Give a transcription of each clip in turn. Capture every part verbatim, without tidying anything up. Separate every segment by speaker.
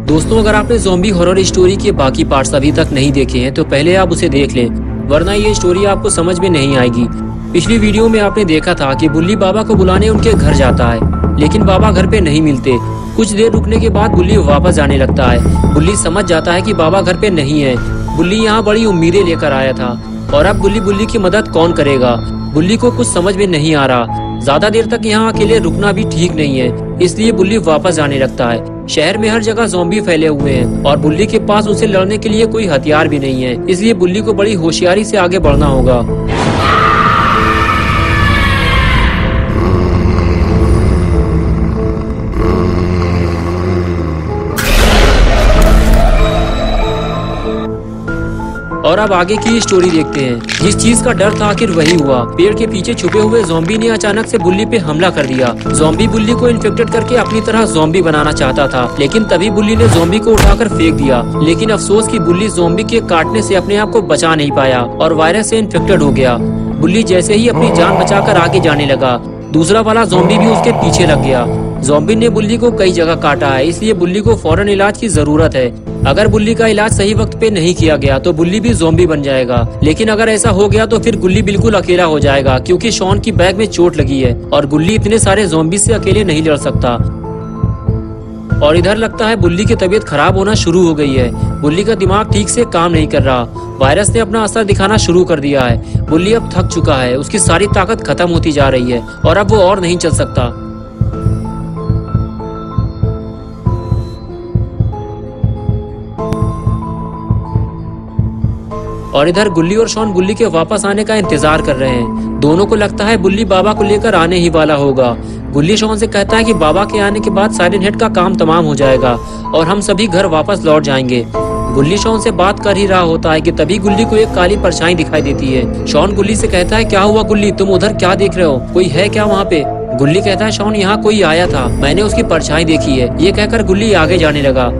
Speaker 1: दोस्तों, अगर आपने ज़ॉम्बी हॉरर स्टोरी के बाकी पार्ट्स अभी तक नहीं देखे हैं तो पहले आप उसे देख लें, वरना ये स्टोरी आपको समझ में नहीं आएगी। पिछली वीडियो में आपने देखा था कि बुल्ली बाबा को बुलाने उनके घर जाता है, लेकिन बाबा घर पे नहीं मिलते। कुछ देर रुकने के बाद बुल्ली वापस जाने लगता है। बुल्ली समझ जाता है कि बाबा घर पे नहीं है। बुल्ली यहाँ बड़ी उम्मीदें लेकर आया था और अब बुल्ली बुल्ली की मदद कौन करेगा। बुल्ली को कुछ समझ में नहीं आ रहा। ज्यादा देर तक यहाँ अकेले रुकना भी ठीक नहीं है, इसलिए बुल्ली वापस जाने लगता है। शहर में हर जगह ज़ॉम्बी फैले हुए हैं और बुल्ली के पास उसे लड़ने के लिए कोई हथियार भी नहीं है, इसलिए बुल्ली को बड़ी होशियारी से आगे बढ़ना होगा। और अब आगे की स्टोरी देखते हैं। जिस चीज का डर था आखिर वही हुआ। पेड़ के पीछे छुपे हुए ज़ॉम्बी ने अचानक से बुल्ली पे हमला कर दिया। ज़ॉम्बी बुल्ली को इन्फेक्टेड करके अपनी तरह ज़ॉम्बी बनाना चाहता था, लेकिन तभी बुल्ली ने ज़ॉम्बी को उठाकर फेंक दिया। लेकिन अफसोस कि बुल्ली ज़ॉम्बी के काटने से अपने आप को बचा नहीं पाया और वायरस से इन्फेक्टेड हो गया। बुल्ली जैसे ही अपनी जान बचाकर आगे जाने लगा, दूसरा वाला ज़ॉम्बी भी उसके पीछे लग गया। ज़ॉम्बी ने बुल्ली को कई जगह काटा है, इसलिए बुल्ली को फौरन इलाज की जरूरत है। अगर बुल्ली का इलाज सही वक्त पे नहीं किया गया तो बुल्ली भी ज़ॉम्बी बन जाएगा, लेकिन अगर ऐसा हो गया तो फिर गुल्ली बिल्कुल अकेला हो जाएगा, क्योंकि शॉन की बैग में चोट लगी है और गुल्ली इतने सारे ज़ॉम्बी से अकेले नहीं लड़ सकता। और इधर लगता है बुल्ली की तबीयत खराब होना शुरू हो गई है। बुल्ली का दिमाग ठीक से काम नहीं कर रहा। वायरस ने अपना असर दिखाना शुरू कर दिया है। बुल्ली अब थक चुका है, उसकी सारी ताकत खत्म होती जा रही है और अब वो और नहीं चल सकता। और इधर गुल्ली और शॉन बुल्ली के वापस आने का इंतजार कर रहे हैं। दोनों को लगता है बुल्ली बाबा को लेकर आने ही वाला होगा। गुल्ली शॉन से कहता है कि बाबा के आने के बाद साइरन हेड का काम तमाम हो जाएगा और हम सभी घर वापस लौट जाएंगे। गुल्ली शॉन से बात कर ही रहा होता है कि तभी गुल्ली को एक काली परछाई दिखाई देती है। शॉन गुल्ली से कहता है, क्या हुआ गुल्ली, तुम उधर क्या देख रहे हो, कोई है क्या वहाँ पे? गुल्ली कहता है, शॉन यहाँ कोई आया था, मैंने उसकी परछाई देखी है। ये कहकर गुल्ली आगे जाने लगा।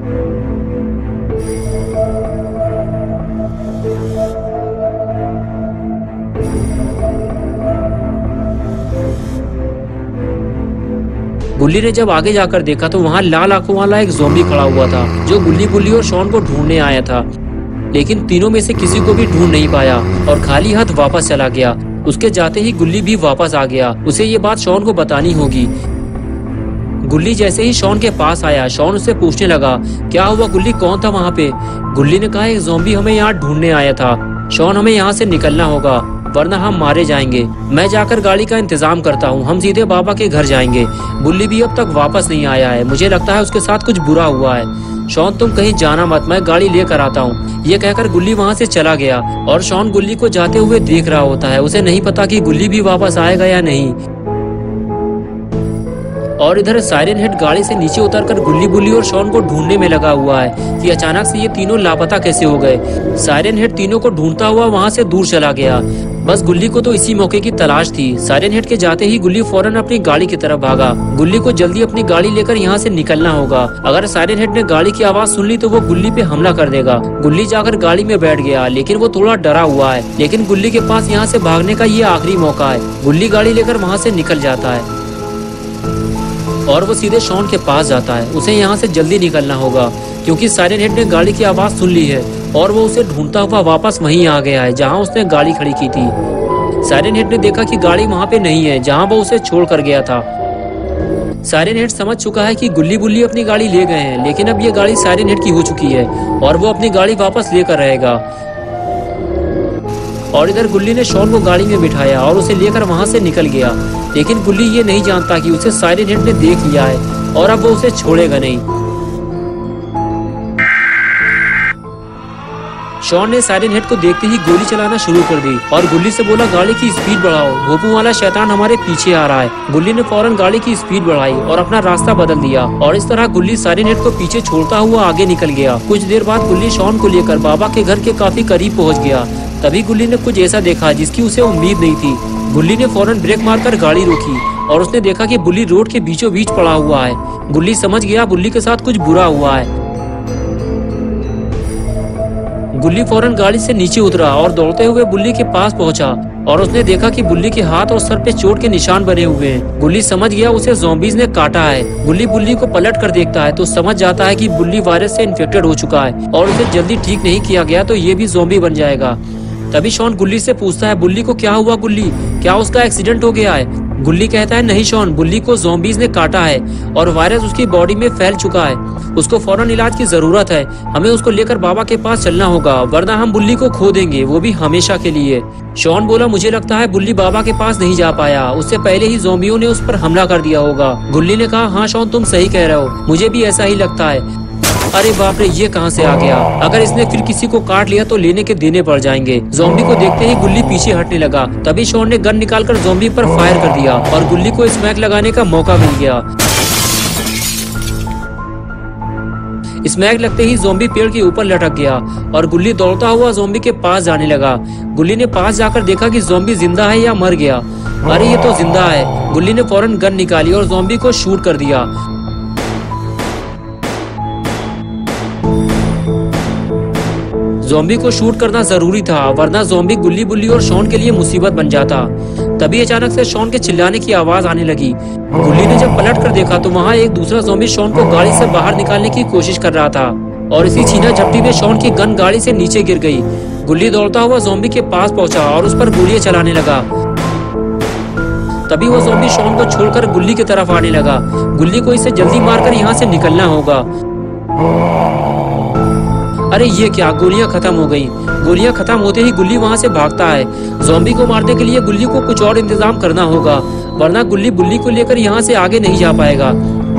Speaker 1: गुल्ली ने जब आगे जाकर देखा तो वहाँ लाल आंखों वाला एक ज़ॉम्बी खड़ा हुआ था, जो गुल्ली बुल्ली और शॉन को ढूंढने आया था। लेकिन तीनों में से किसी को भी ढूंढ नहीं पाया और खाली हाथ वापस चला गया। उसके जाते ही गुल्ली भी वापस आ गया। उसे ये बात शॉन को बतानी होगी। गुल्ली जैसे ही शॉन के पास आया, शॉन उससे पूछने लगा, क्या हुआ गुल्ली, कौन था वहाँ पे? गुल्ली ने कहा, एक ज़ॉम्बी हमें यहाँ ढूंढने आया था। शॉन, हमें यहाँ से निकलना होगा वरना हम मारे जाएंगे। मैं जाकर गाड़ी का इंतजाम करता हूँ, हम सीधे बाबा के घर जाएंगे। बुल्ली भी अब तक वापस नहीं आया है, मुझे लगता है उसके साथ कुछ बुरा हुआ है। शॉन, तुम कहीं जाना मत, मैं गाड़ी लेकर आता हूँ। ये कहकर गुल्ली वहाँ से चला गया और शॉन गुल्ली को जाते हुए देख रहा होता है। उसे नहीं पता कि गुल्ली भी वापस आएगा या नहीं। और इधर साइरन हेड गाड़ी से नीचे उतरकर गुल्ली बुल्ली और शॉन को ढूंढने में लगा हुआ है कि अचानक से ये तीनों लापता कैसे हो गए। साइरन हेड तीनों को ढूंढता हुआ वहाँ से दूर चला गया। बस गुल्ली को तो इसी मौके की तलाश थी। साइरन हेड के जाते ही गुल्ली फौरन अपनी गाड़ी की तरफ भागा। गुल्ली को जल्दी अपनी गाड़ी लेकर यहाँ से निकलना होगा। अगर साइरन हेड ने गाड़ी की आवाज सुन ली तो वो गुल्ली पे हमला कर देगा। गुल्ली जाकर गाड़ी में बैठ गया, लेकिन वो थोड़ा डरा हुआ है। लेकिन गुल्ली के पास यहाँ से भागने का ये आखिरी मौका है। गुल्ली गाड़ी लेकर वहाँ से निकल जाता है और वो सीधे शॉन के पास जाता है। उसे यहाँ से जल्दी निकलना होगा क्योंकि साइरन हेड ने गाड़ी की आवाज सुन ली है और वो उसे ढूंढता हुआ वापस वहीं आ गया है जहाँ उसने गाड़ी खड़ी की थी। साइरन हेड ने देखा कि गाड़ी वहाँ पे नहीं है जहाँ वो उसे छोड़ कर गया था। साइरन हेड समझ चुका है कि गुल्ली बुल्ली अपनी गाड़ी ले गए हैं, लेकिन अब ये गाड़ी साइरन हेड की हो चुकी है और वो अपनी गाड़ी वापस लेकर रहेगा। और इधर गुल्ली ने शॉन को गाड़ी में बिठाया और उसे लेकर वहाँ से निकल गया। लेकिन गुल्ली ये नहीं जानता कि उसे साइरन हेड ने देख लिया है और अब वो उसे छोड़ेगा नहीं। शॉन ने साइरन हेड को देखते ही गोली चलाना शुरू कर दी और गुल्ली से बोला, गाड़ी की स्पीड बढ़ाओ, भोपू वाला शैतान हमारे पीछे आ रहा है। गुल्ली ने फौरन गाड़ी की स्पीड बढ़ाई और अपना रास्ता बदल दिया और इस तरह गुल्ली साइरन हेड को पीछे छोड़ता हुआ आगे निकल गया। कुछ देर बाद गुल्ली शॉन को लेकर बाबा के घर के काफी करीब पहुँच गया। तभी गुल्ली ने कुछ ऐसा देखा जिसकी उसे उम्मीद नहीं थी। गुल्ली ने फौरन ब्रेक मारकर गाड़ी रोकी और उसने देखा कि बुल्ली रोड के बीचों बीच पड़ा हुआ है। गुल्ली समझ गया बुल्ली के साथ कुछ बुरा हुआ है। गुल्ली फौरन गाड़ी से नीचे उतरा और दौड़ते हुए बुल्ली के पास पहुंचा और उसने देखा कि बुल्ली के हाथ और सर पे चोट के निशान बने हुए हैं। गुल्ली समझ गया उसे ज़ॉम्बीज ने काटा है। गुल्ली बुल्ली को पलट कर देखता है तो समझ जाता है कि बुल्ली वायरस से इन्फेक्टेड हो चुका है और उसे जल्दी ठीक नहीं किया गया तो ये भी ज़ॉम्बी बन जाएगा। तभी शॉन गुल्ली से पूछता है, बुल्ली को क्या हुआ गुल्ली, क्या उसका एक्सीडेंट हो गया है? गुल्ली कहता है, नहीं शॉन, बुल्ली को ज़ॉम्बीज ने काटा है और वायरस उसकी बॉडी में फैल चुका है। उसको फौरन इलाज की जरूरत है। हमें उसको लेकर बाबा के पास चलना होगा, वरना हम बुल्ली को खो देंगे, वो भी हमेशा के लिए। शॉन बोला, मुझे लगता है बुल्ली बाबा के पास नहीं जा पाया, उससे पहले ही ज़ॉम्बियों ने उस पर हमला कर दिया होगा। गुल्ली ने कहा, हाँ शॉन, तुम सही कह रहे हो, मुझे भी ऐसा ही लगता है। अरे बाप रे, ये कहां से आ गया? अगर इसने फिर किसी को काट लिया तो लेने के देने पड़ जाएंगे। ज़ॉम्बी को देखते ही गुल्ली पीछे हटने लगा। तभी शॉन ने गन निकालकर ज़ॉम्बी पर फायर कर दिया और गुल्ली को स्मैक लगाने का मौका मिल गया। स्मैक लगते ही ज़ॉम्बी पेड़ के ऊपर लटक गया और गुल्ली दौड़ता हुआ ज़ॉम्बी के पास जाने लगा। गुल्ली ने पास जाकर देखा कि ज़ॉम्बी जिंदा है या मर गया। अरे ये तो जिंदा है। गुल्ली ने फौरन गन निकाली और ज़ॉम्बी को शूट कर दिया। ज़ॉम्बी को शूट करना जरूरी था, वरना ज़ॉम्बी गुल्ली बुल्ली और शॉन के लिए मुसीबत बन जाता। तभी अचानक से शॉन के चिल्लाने की आवाज आने लगी। गुल्ली ने जब पलट कर देखा तो वहाँ एक दूसरा ज़ॉम्बी शॉन को गाड़ी से बाहर निकालने की कोशिश कर रहा था और इसी छीना झपटी में शॉन की गन गाड़ी से नीचे गिर गई। गुल्ली दौड़ता हुआ ज़ॉम्बी के पास पहुंचा और उस पर गोलियां चलाने लगा। तभी वो ज़ॉम्बी शॉन को छोड़कर गुल्ली की तरफ आने लगा। गुल्ली को इसे जल्दी मारकर यहाँ से निकलना होगा। अरे ये क्या, गोलियां खत्म हो गई। गोलियां खत्म होते ही गुल्ली वहां से भागता है। ज़ॉम्बी को मारने के लिए गुल्ली को कुछ और इंतजाम करना होगा, वरना गुल्ली बुल्ली को लेकर यहाँ से आगे नहीं जा पाएगा।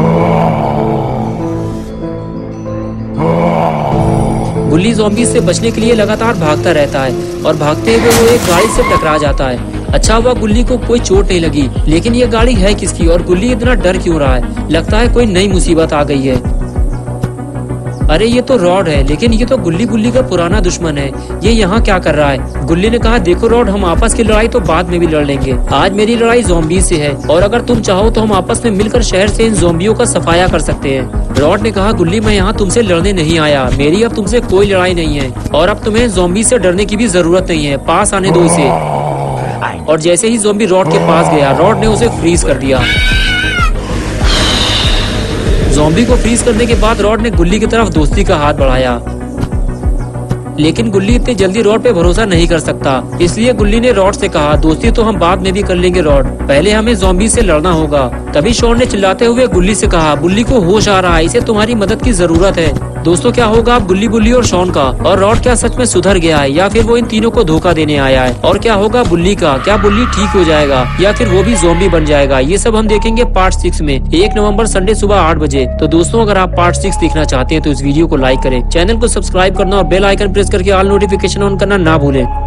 Speaker 1: गुल्ली ज़ॉम्बी से बचने के लिए लगातार भागता रहता है और भागते हुए वो एक गाड़ी से टकरा जाता है। अच्छा हुआ गुल्ली को कोई चोट नहीं लगी, लेकिन ये गाड़ी है किसकी और गुल्ली इतना डर क्यों रहा है? लगता है कोई नई मुसीबत आ गई है। अरे ये तो रॉड है, लेकिन ये तो गुल्ली बुल्ली का पुराना दुश्मन है। ये यहाँ क्या कर रहा है? गुल्ली ने कहा, देखो रॉड, हम आपस की लड़ाई तो बाद में भी लड़ लेंगे, आज मेरी लड़ाई ज़ॉम्बी से है और अगर तुम चाहो तो हम आपस में मिलकर शहर से इन ज़ॉम्बियों का सफाया कर सकते हैं। रॉड ने कहा, गुल्ली मैं यहाँ तुमसे लड़ने नहीं आया, मेरी अब तुमसे कोई लड़ाई नहीं है और अब तुम्हें ज़ॉम्बी से डरने की भी जरूरत नहीं है, पास आने दो इसे। और जैसे ही ज़ॉम्बी रॉड के पास गया, रॉड ने उसे फ्रीज कर दिया। ज़ॉम्बी को फ्रीज करने के बाद रॉड ने गुल्ली की तरफ दोस्ती का हाथ बढ़ाया, लेकिन गुल्ली इतनी जल्दी रॉड पे भरोसा नहीं कर सकता। इसलिए गुल्ली ने रॉड से कहा, दोस्ती तो हम बाद में भी कर लेंगे रॉड, पहले हमें ज़ॉम्बी से लड़ना होगा। तभी शॉन ने चिल्लाते हुए गुल्ली से कहा, बुल्ली को होश आ रहा है, इसे तुम्हारी मदद की जरूरत है। दोस्तों, क्या होगा अब गुल्ली बुल्ली और शॉन का? और रॉड क्या सच में सुधर गया है या फिर वो इन तीनों को धोखा देने आया है? और क्या होगा बुल्ली का? क्या बुल्ली ठीक हो जाएगा या फिर वो भी ज़ॉम्बी बन जाएगा? ये सब हम देखेंगे पार्ट सिक्स में, एक नवंबर संडे सुबह आठ बजे। तो दोस्तों, अगर आप पार्ट सिक्स देखना चाहते हैं तो इस वीडियो को लाइक करें, चैनल को सब्सक्राइब करना और बेल आइकन प्रेस करके ऑल नोटिफिकेशन ऑन करना ना भूलें।